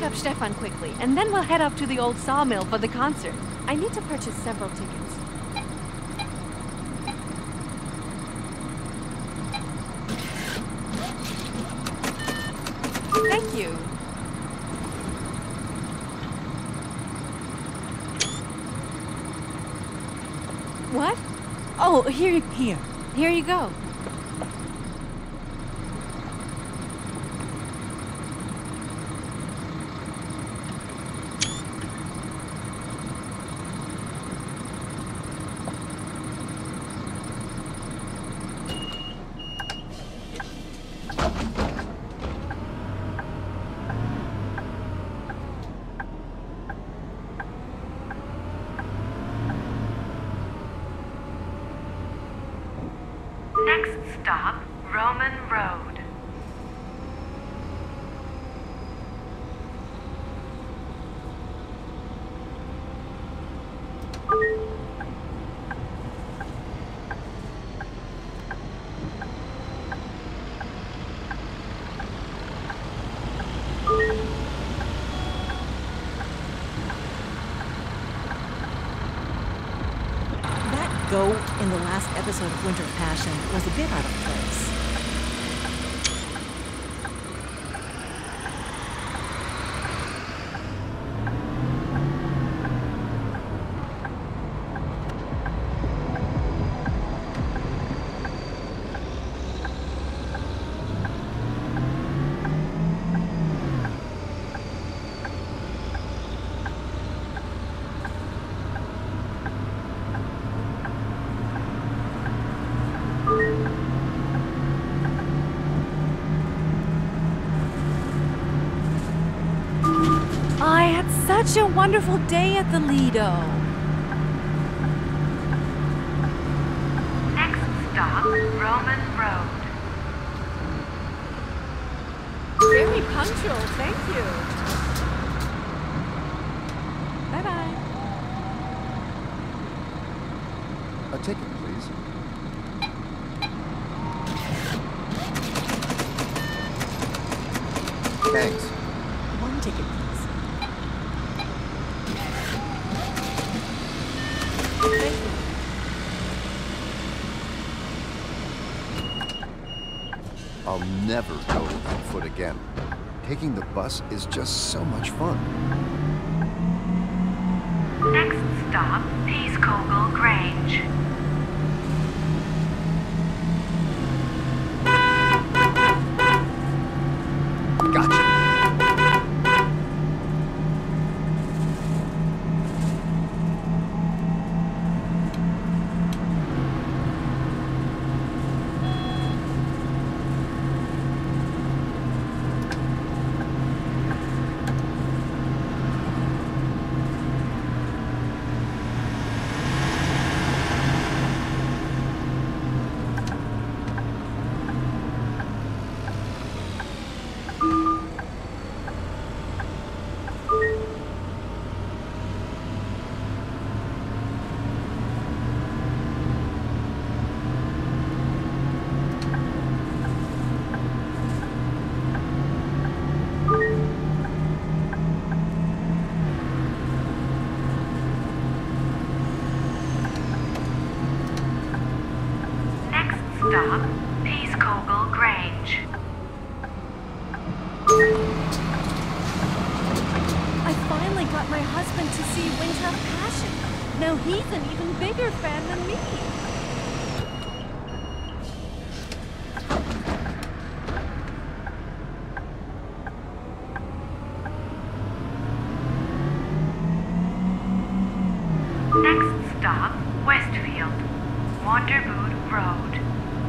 up Stefan quickly, and then we'll head up to the old sawmill for the concert. I need to purchase several tickets. Thank you. What? Oh, here you go. Next stop, Roman Road. That goat in the last episode of Winter Passion was a bit out of place. I had such a wonderful day at the Lido. Next stop, Roman Road. Very punctual, thank you. Bye-bye. A ticket, please. Thanks. One ticket, please. Thank you. I'll never go on foot again. Taking the bus is just so much fun. Next stop, Peasecogle Grange. Gotcha. Stop, Peasecogle Grange. I finally got my husband to see Winter Passion. Now he's an even bigger fan than me. Next stop, Westfield, Wanderboot Road.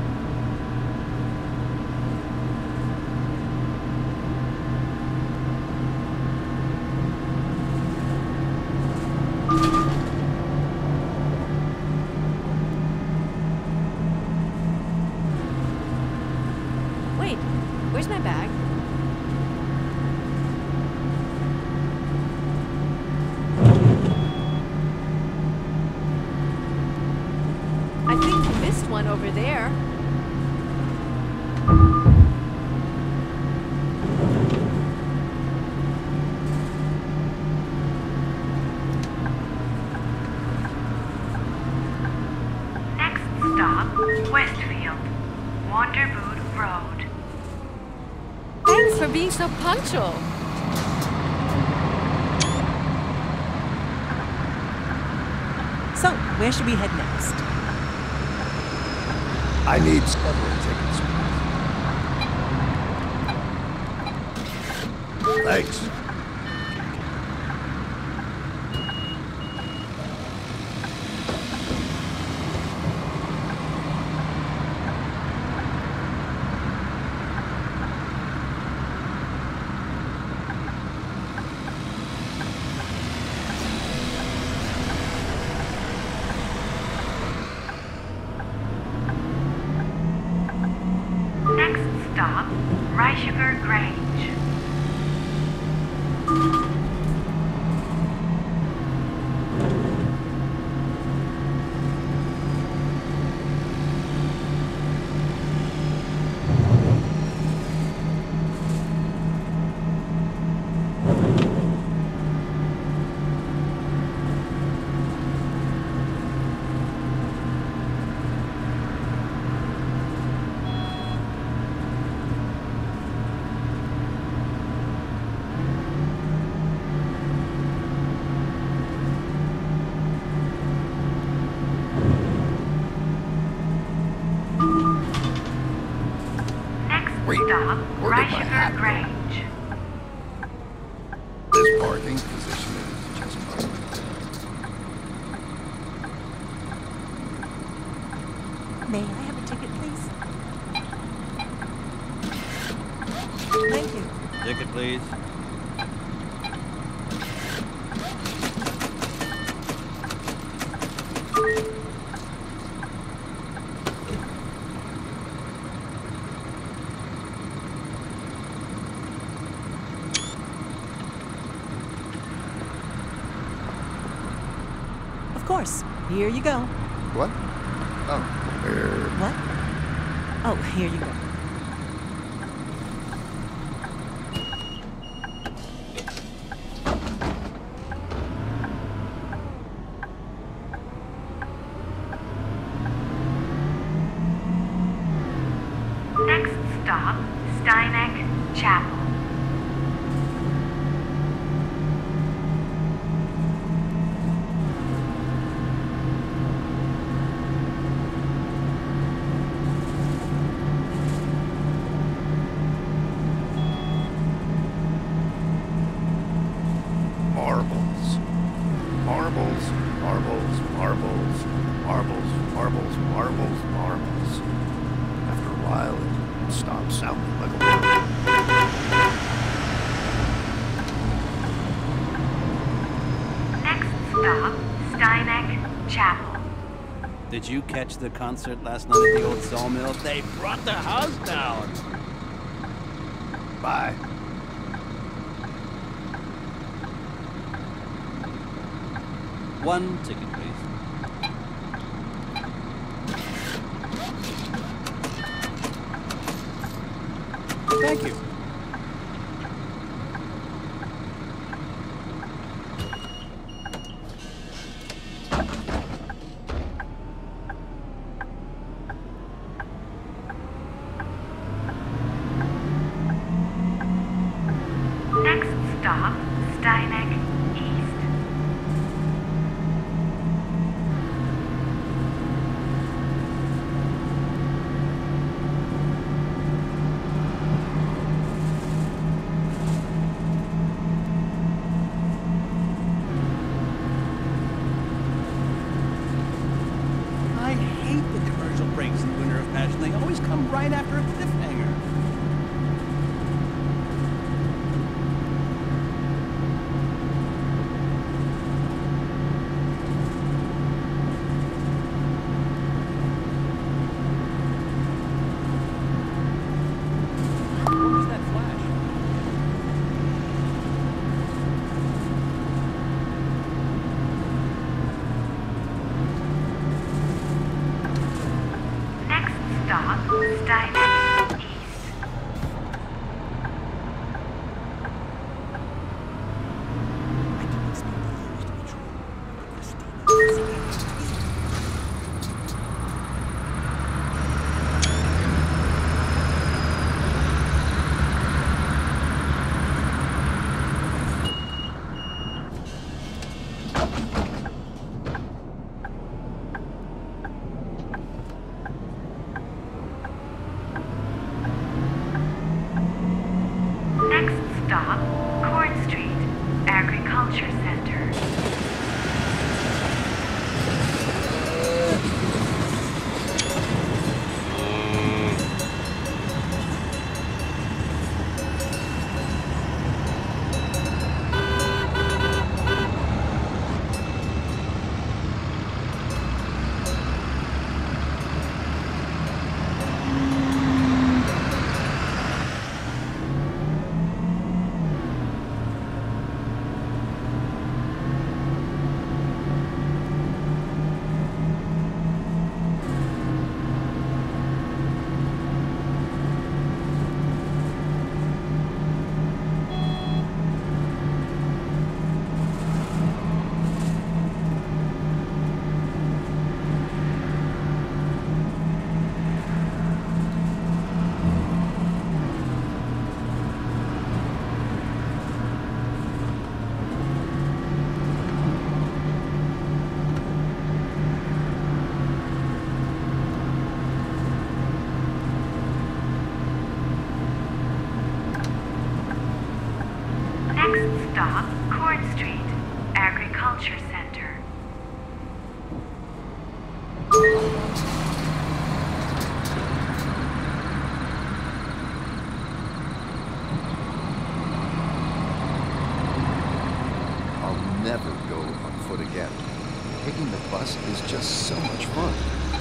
Wait, where's my bag? I think you missed one over there. being so punctual. So, where should we head next? I need several tickets. Thanks. Next stop, Rysugar Grange. Wait, Stop, where did my Rysugar hat go? Grange. This parking position is just perfect. May I have a ticket, please? Thank you. Ticket, please. Of course. Here you go. What? Oh, where? What? Oh, here you go. Next stop, Steineck Chapel. Marbles. Marbles, marbles, marbles, marbles, marbles, marbles, marbles. After a while, it stopped sounding like a word. Next stop, Steineck Chapel. Did you catch the concert last night at the old sawmill? They brought the house down. Bye. One ticket, please. Thank you. Next stop, Steineck East. I hate the commercial breaks in Winter of Passion. They always come right after a cliffhanger. What was that flash? Next stop, Steineck forget. Taking the bus is just so much fun.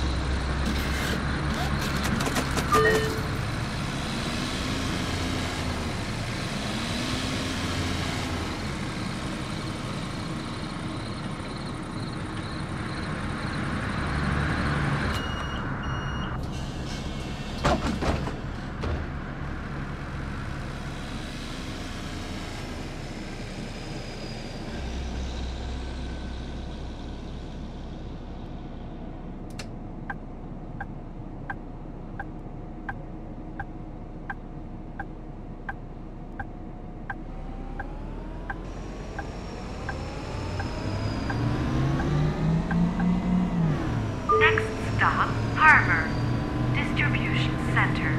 Next stop, Harbor. Distribution Center.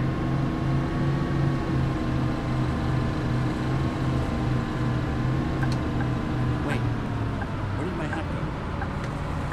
Wait, where did my hat go?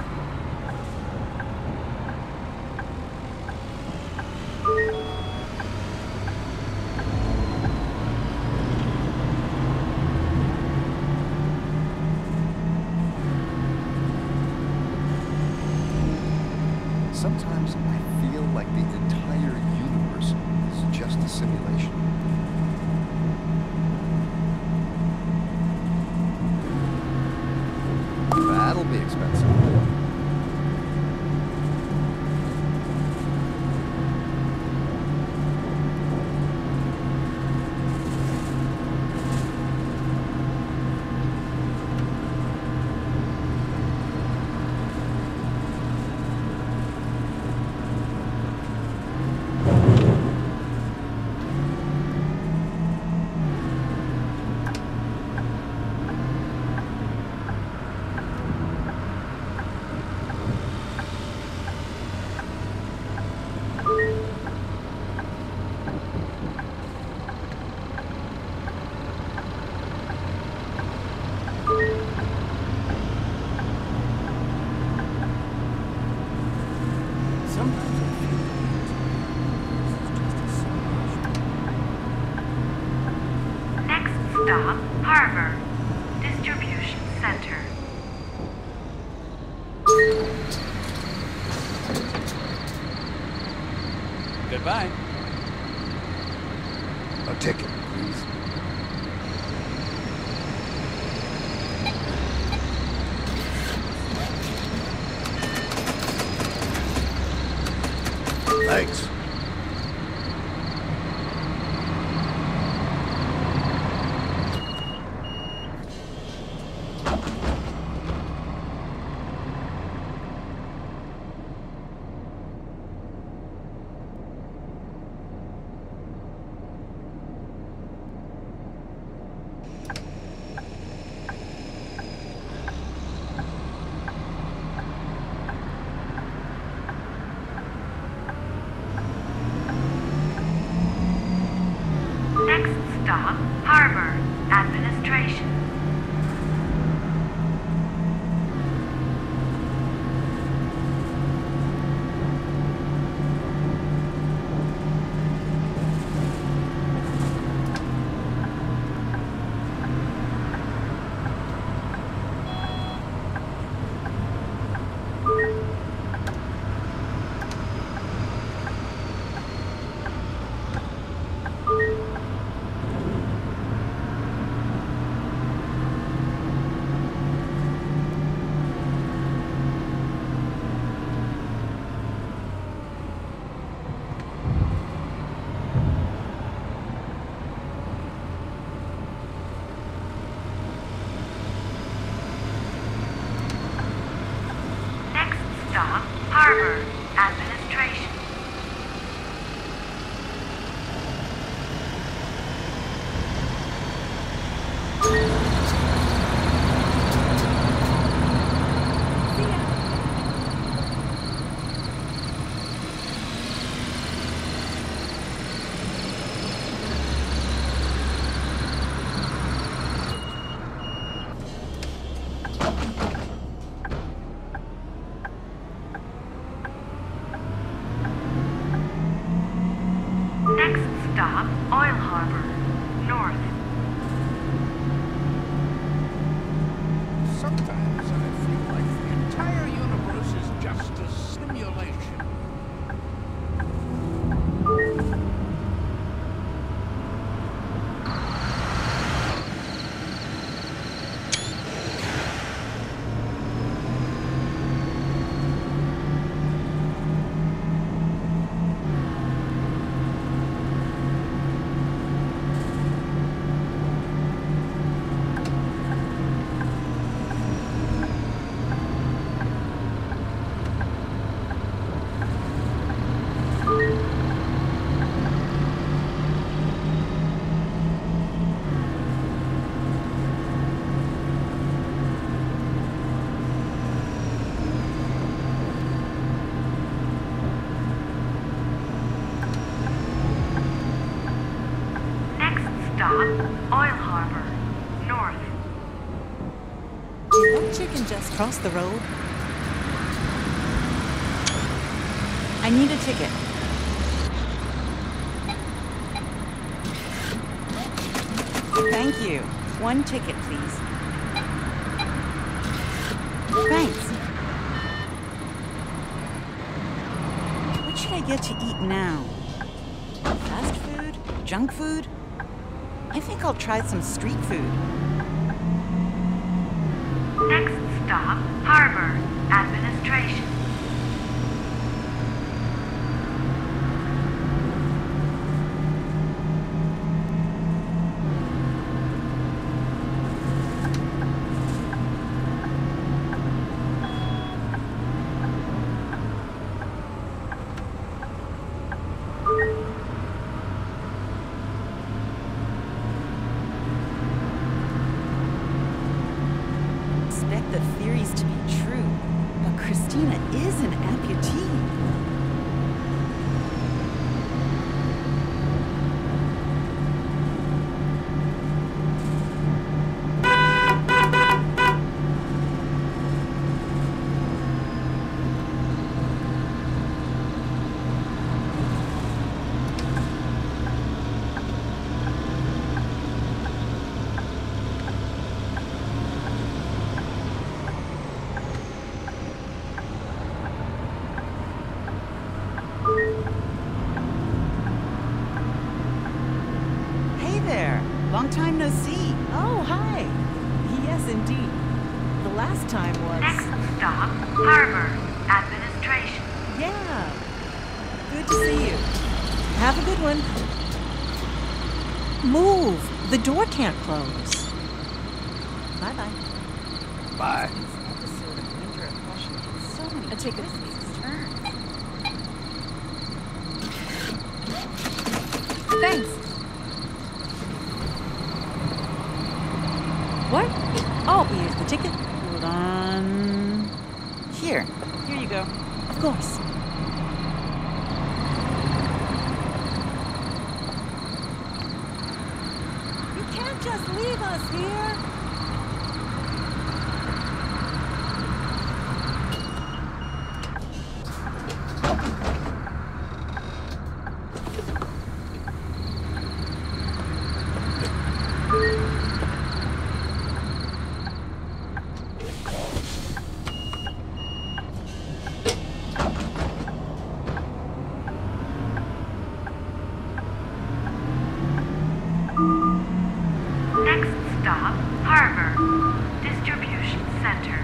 Sometimes I feel like the entire universe is just a simulation. That'll be expensive. Sometimes I feel like this is just a simulation. Next stop, Harbor. Distribution Center. Goodbye. A ticket, please. Thanks. Next stop, Harbor. Administration. Next stop, Harbor. Administration. isn't just across the road. I need a ticket. Thank you. One ticket, please. Thanks. What should I get to eat now? Fast food? Junk food? I think I'll try some street food. Next stop, Harbor Administration. Expect the theories to be true, but Christina is an amputee. Hey there, long time no see. Oh, hi. Yes, indeed. The last time was... Next stop, Harbor Administration. Yeah. Good to see you. Have a good one. Move. The door can't close. Bye-bye. Bye. This episode of Winter of Passion takes so many twists, turns. Thanks. What? Oh, here's the ticket. Hold on. Here you go. Of course. You can't just leave us here. Next stop, Harbor Distribution Center.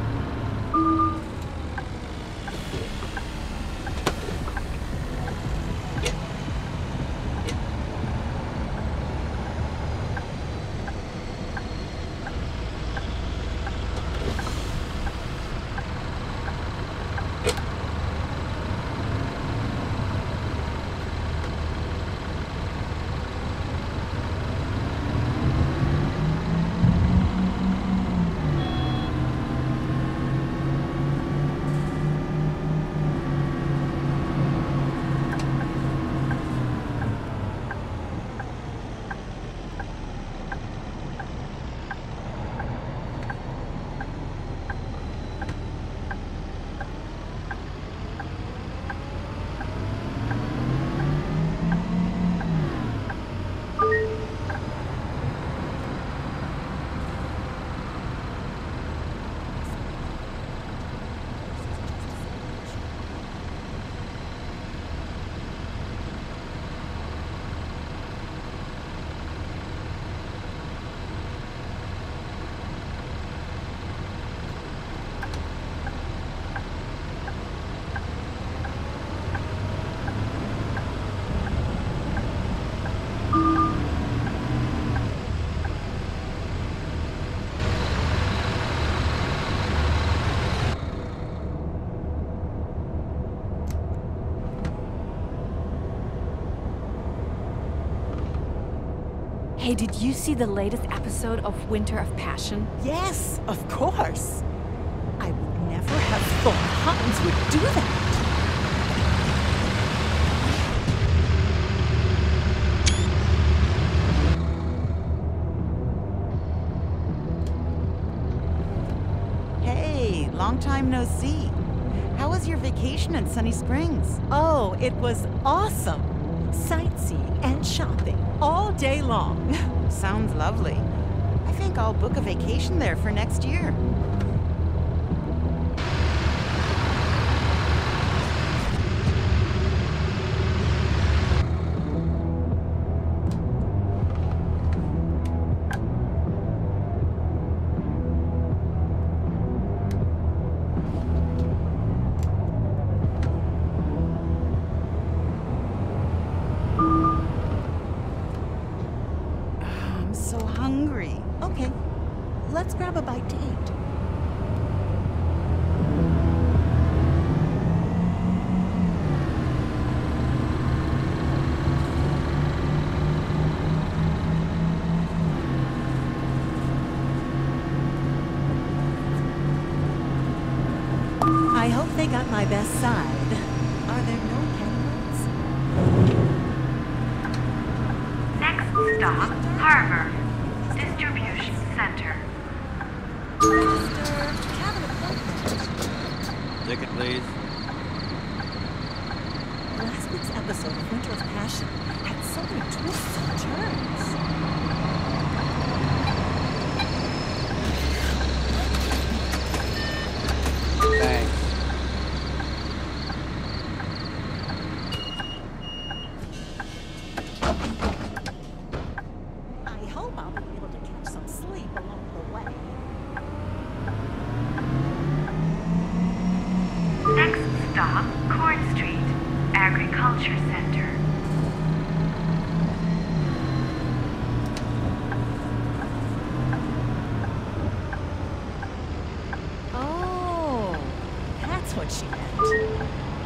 Hey, did you see the latest episode of Winter of Passion? Yes, of course. I would never have thought Hans would do that. long time no see. How was your vacation in Sunny Springs? Oh, it was awesome. Sightseeing and shopping all day long. Sounds lovely. I think I'll book a vacation there for next year. I'm so hungry. Okay, let's grab a bite to eat. I hope they got my best side. Are there no candidates? Next stop, Harbor. Distribution Center. Registered cabin appointment. Ticket, please. Last week's episode of Winter of Passion had so many twists and turns. Thanks. I hope I'll be able to catch some sleep along the way. Next stop, Corn Street, Agriculture Center. Oh, that's what she meant.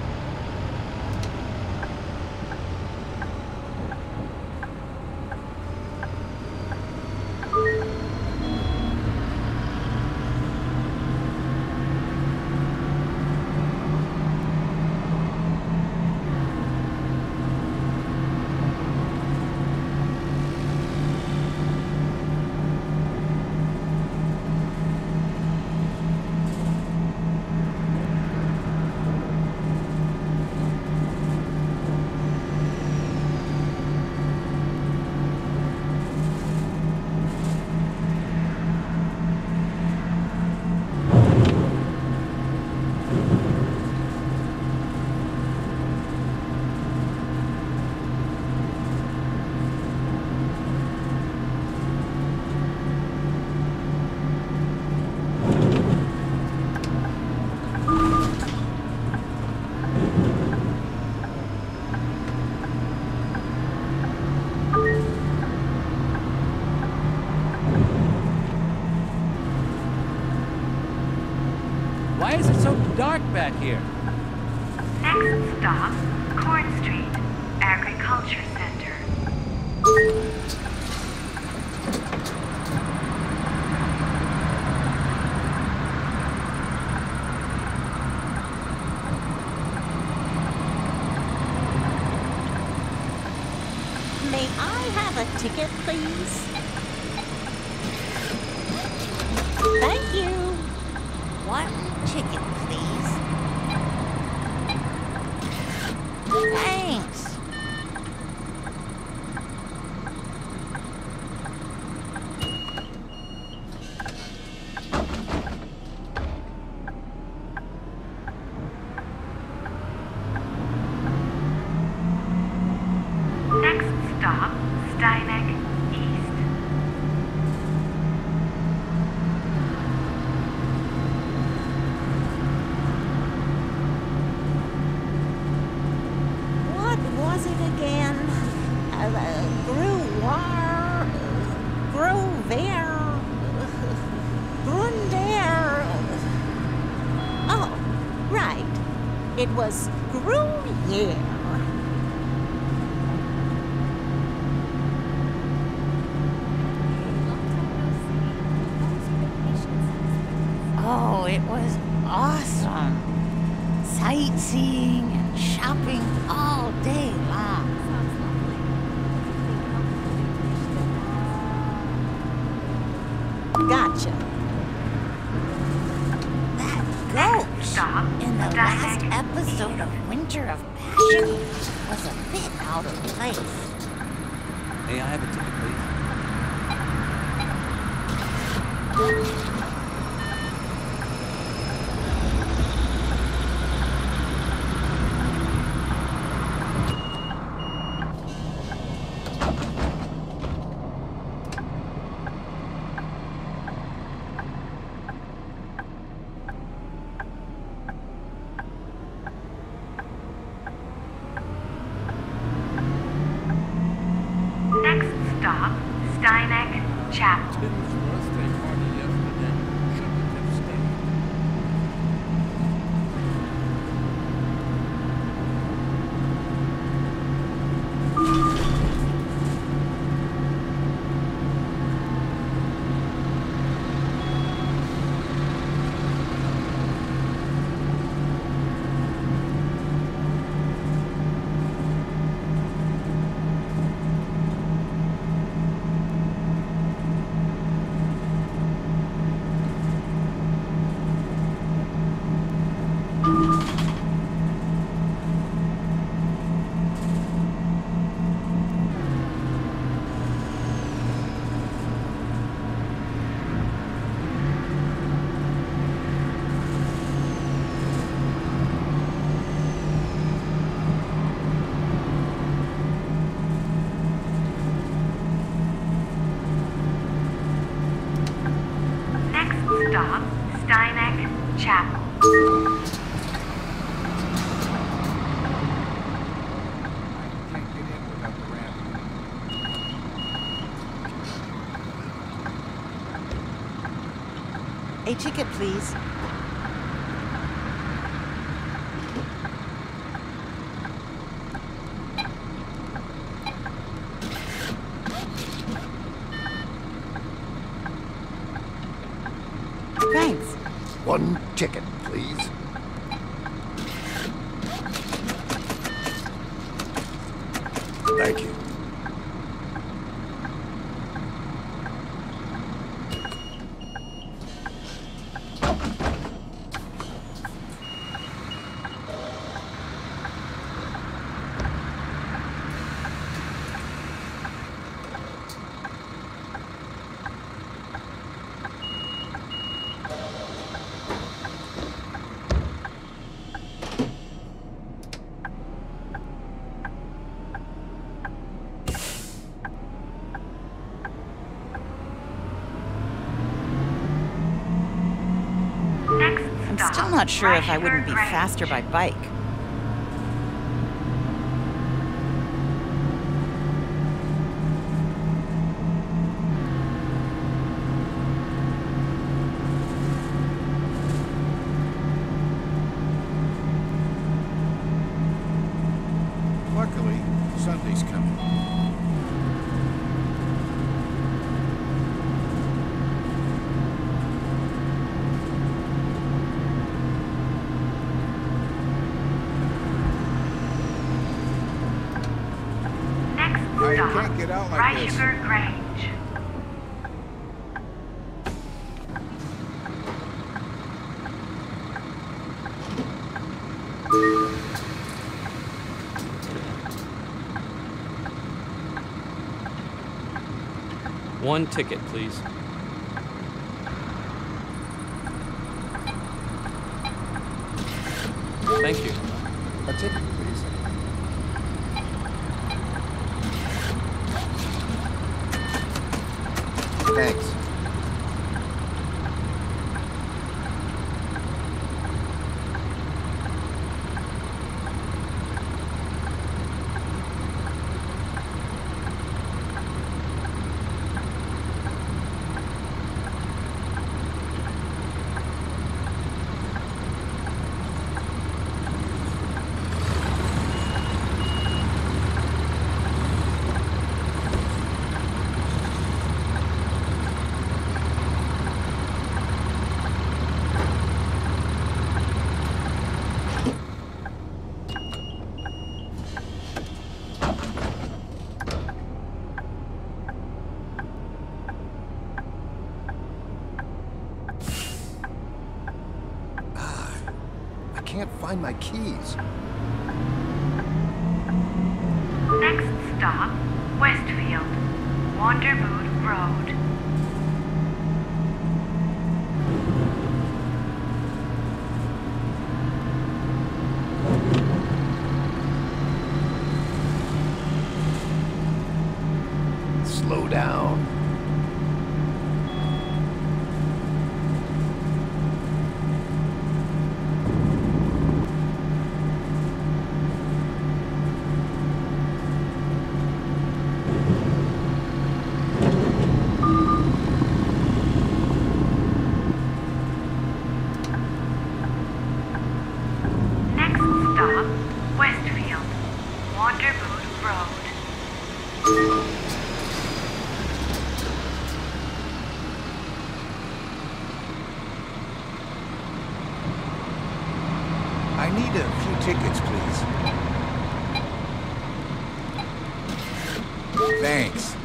Why is it so dark back here? Next stop, Corn Street, Agriculture Center. May I have a ticket, please? Thank you. One ticket, please. Thanks. Next stop, Steineck East. What was it again? Gruar, Grover, Grunder. Oh, right. It was Gruyere. Oh, it was awesome. Sightseeing and shopping all day long. Gotcha. That stop, In the last Steineck episode of Winter of Passion was a bit out of place. Hey, I have a ticket, please. Next stop, Steineck Chapel. Tim's birthday party yesterday. Shouldn't have stayed. Next stop, Steineck Chapel. Can't get in without the ramp. A ticket, please. Thanks. One ticket, please. Thank you. Next I'm stop, still not sure if I wouldn't be Reichsburg faster by Grange. bike. Luckily, Sunday's coming. Next I stop, can't get out like this. Reichsburg Grange. One ticket, please. Thank you. A ticket, please. Thanks. can't find my keys. Next stop, Westfield, Wandermood Road. Slow down. Next stop, Westfield, Wandermood Road. I need a few tickets, please. Thanks.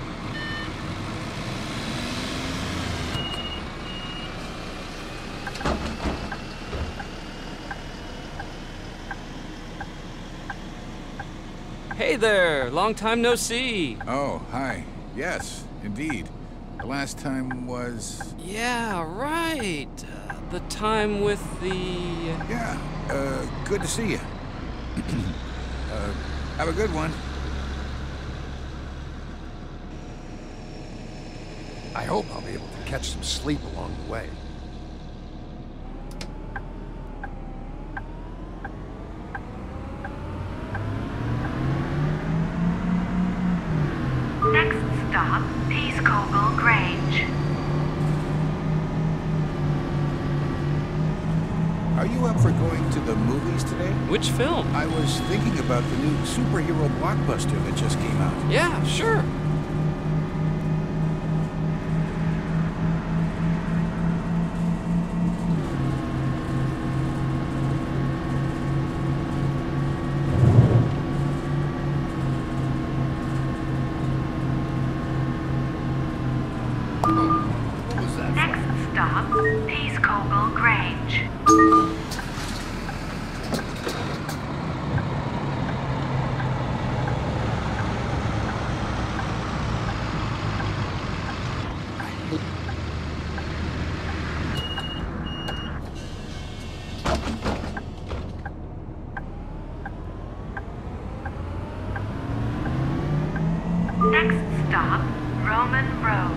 Hey there! Long time no see! Oh, hi. Yes, indeed. The last time was... Yeah, right! The time with the... Yeah, good to see you. Have a good one. I hope I'll be able to catch some sleep along the way. Next stop, Peacecogle Grange. Are you up for going to the movies today? Which film? I was thinking about the new superhero blockbuster that just came out. Yeah, sure. What was that? Next stop, Peacecogle Grange. Next stop, Roman Road.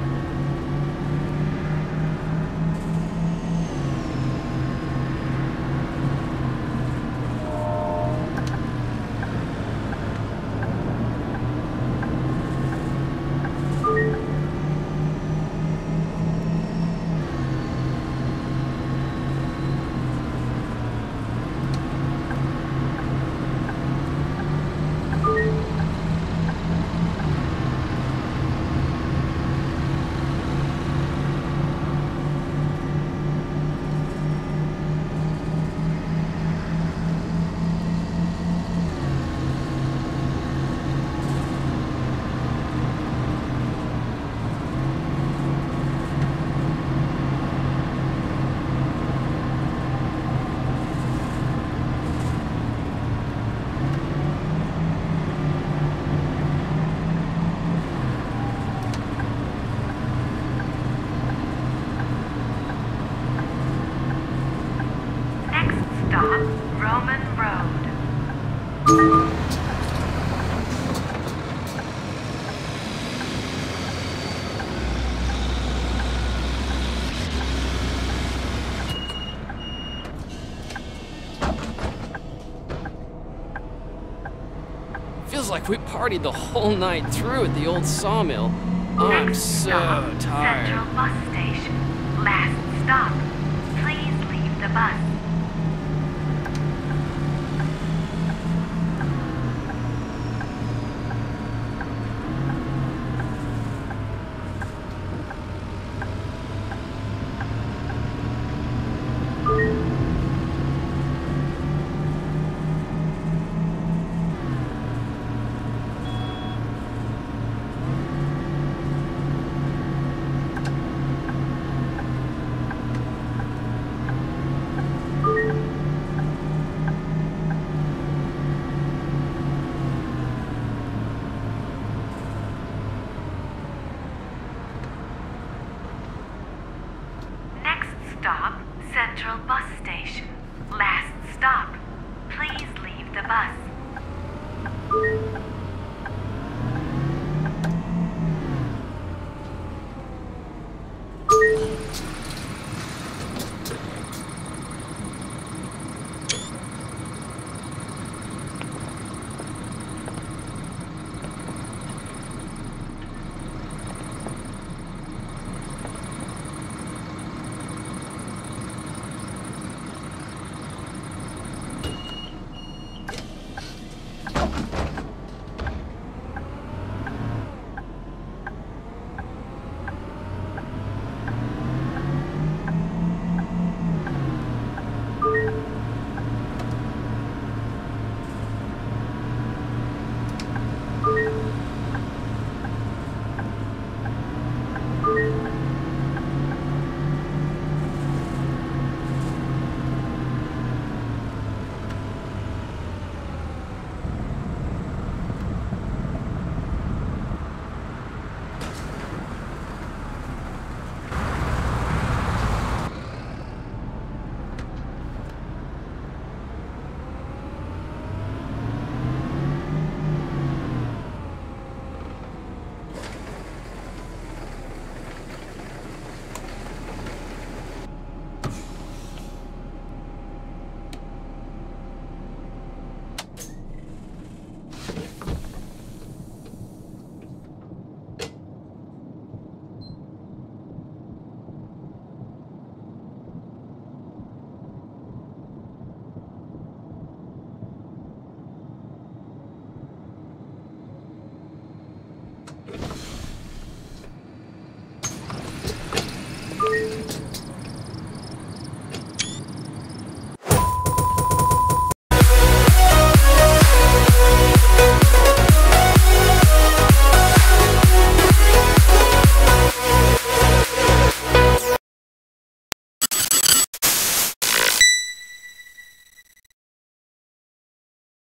Stop, Roman Road. Feels like we partied the whole night through at the old sawmill. I'm Next so stop, tired. Central Bus Station. Last stop. Please leave the bus.